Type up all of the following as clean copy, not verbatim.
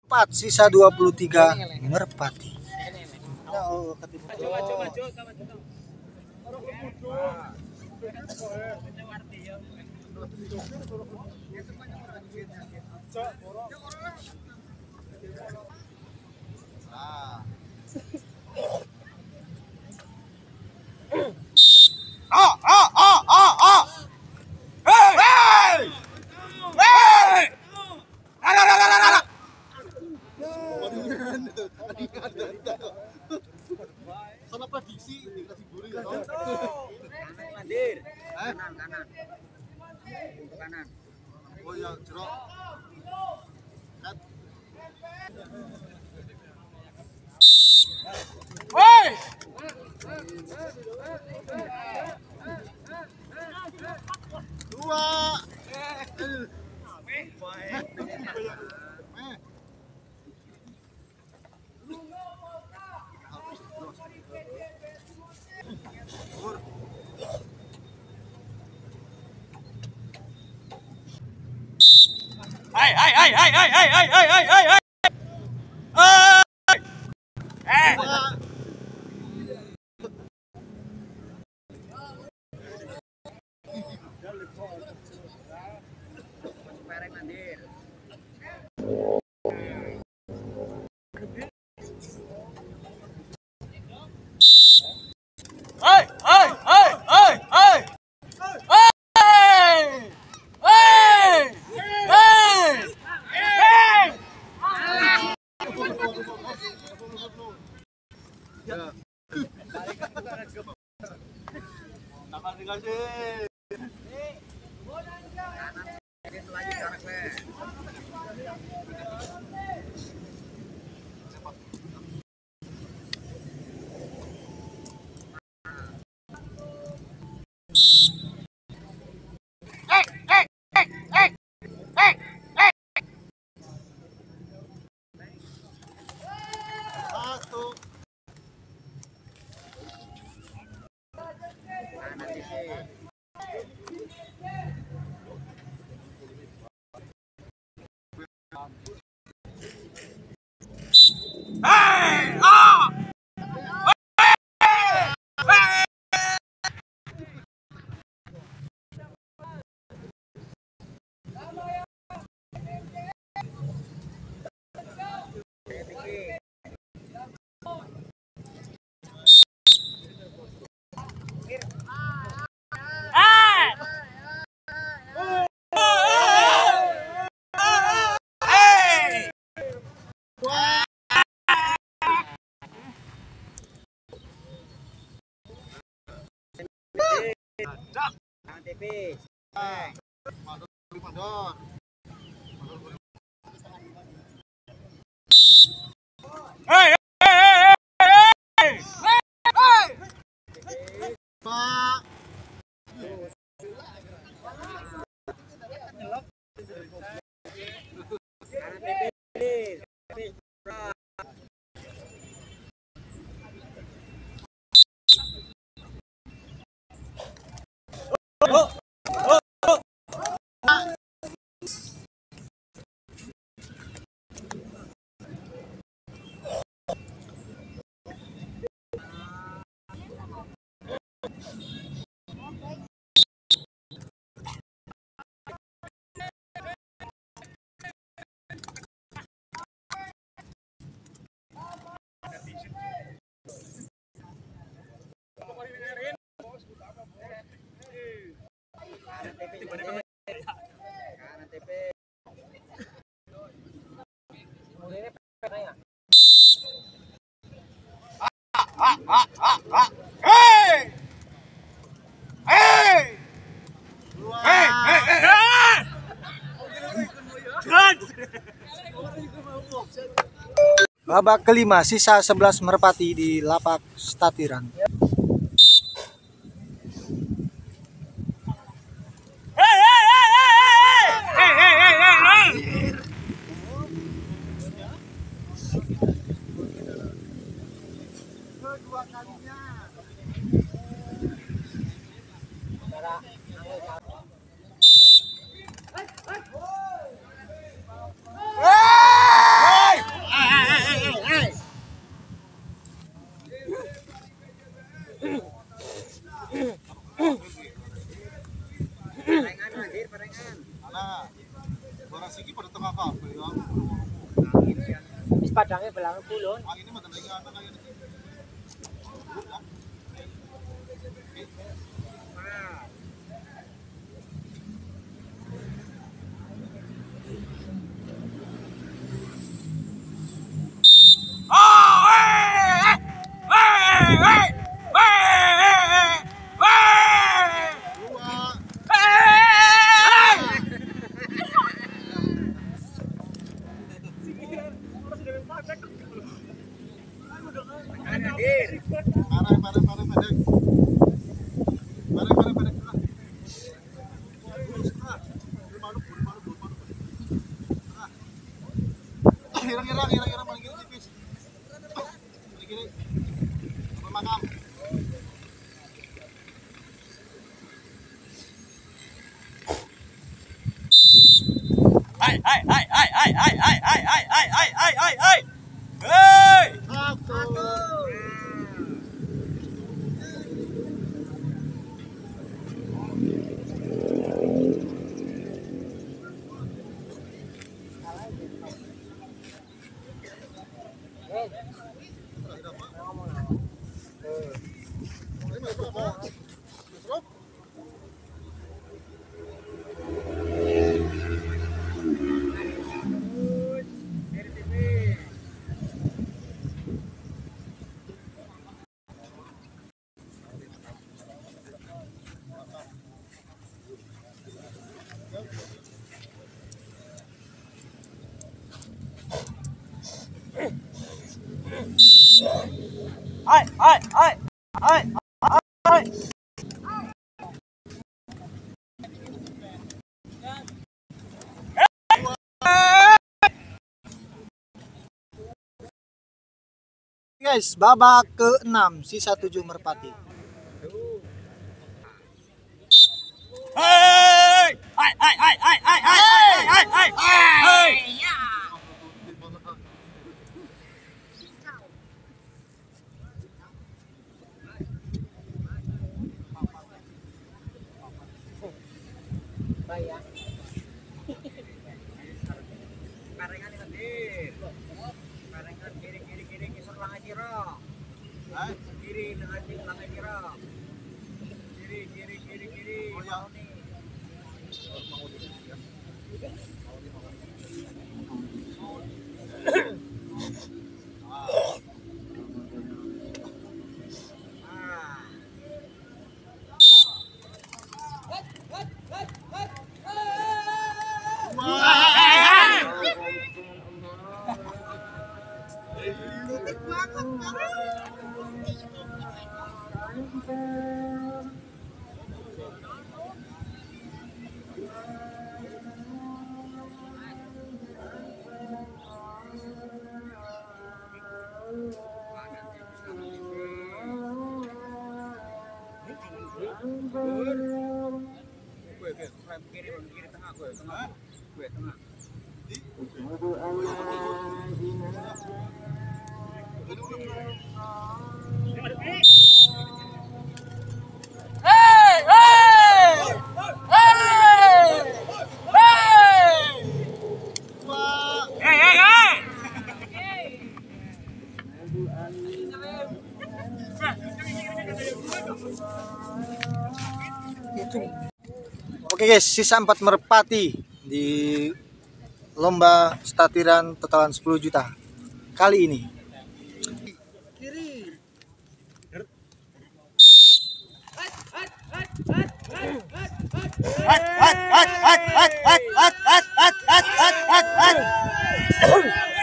4 sisa 23 Merpati. Sama prediksi dikasih buri ya. Mandir. Kanan. Kanan. Oh ya, jerok. Woi! Dua. Hai. Mandir. Satu. Kanan tipis. Kanan tipis. Mandor. Mandor. Pak. Kanan tipis. Kanan tipis. Babak kelima sisa 11 Merpati di lapak statiran. Kedua kalinya. Wis padangnya belang kulon. Ah, ini mah tandanya anak kayak ini. Oh, hey, hey, hey, hey, hey, Dua. hey. Hadir. Parah, pendek. Parah, pendek. Irang, paling kiri tipis. Paling kiri. Memakam. Hai, hai, hai, hai, hai, hai, hai, hai, hai, hai, hai, hai, hai, hai. Hey. Satu. Ini mah itu apa? Serok. Hai, hai, hai, hai, hai. Guys, babak ke-6 sisa 7 merpati. Hai, hai, hai, hai, hai, hai, hai, hai, hai, hai, hai. Bayang. Karengan hadir. Karengan kiri kisah langan jiro. Hai. Kiri langan jiro. Kiri. Oh, ya. Kiri tengah gue, tengah. Hey, hey, hey, hey. Hey, hey, hey. Oke guys, sisa 4 merpati di lomba statiran totalan 10 juta kali ini. Hat, hat, hat, hat, hat, hat, hat, hat, hat, hat, hat, hat, hat.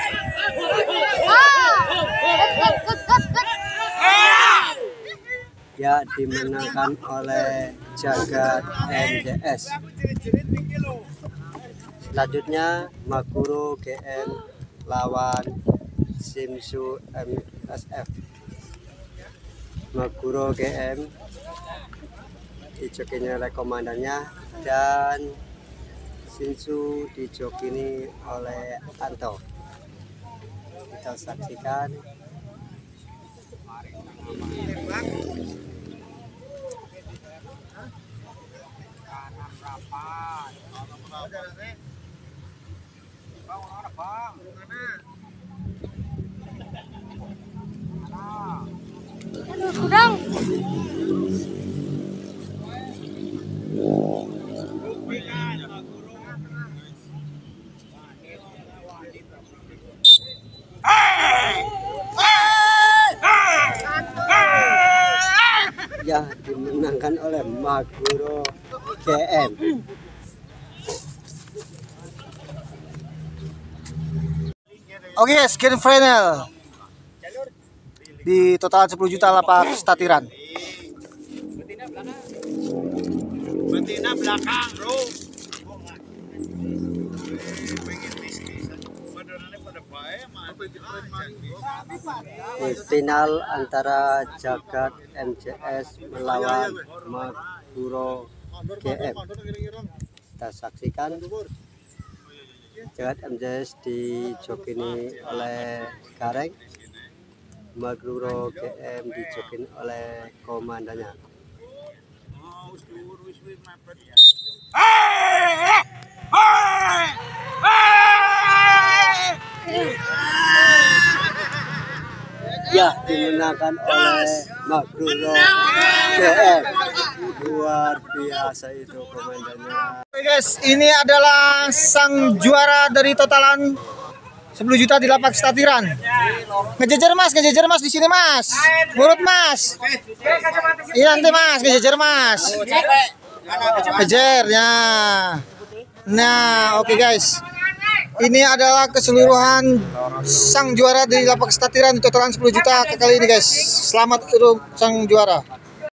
Ya dimenangkan oleh Jagat NDS. Selanjutnya Maguro GM lawan Simsu MSF. Maguro GM dijokinya oleh komandannya dan Simsu dijokini oleh Anto. Kita saksikan. Bang, mana bang? Mana? dimenangkan oleh Maguro GM. Oke guys, grand final di total 10 juta lapak statiran. Betina belakang, bro. Di final antara Jagat MJS melawan Maguro GM. Kita saksikan Jagat MJS dijokini oleh Gareng, Maguro GM dijokini oleh komandannya. Ya, dimenangkan oleh Maguro GM. Luar biasa itu komandannya. Oke guys, ini adalah sang juara dari totalan 10 juta di lapak statiran. Ngejejer mas di sini mas. Urut mas. Iya nanti mas, ngejejer mas. Ngejer ya. Nah, oke guys. Ini adalah keseluruhan sang juara di lapak statiran di totalan 10 juta kali ini guys. Selamat untuk sang juara.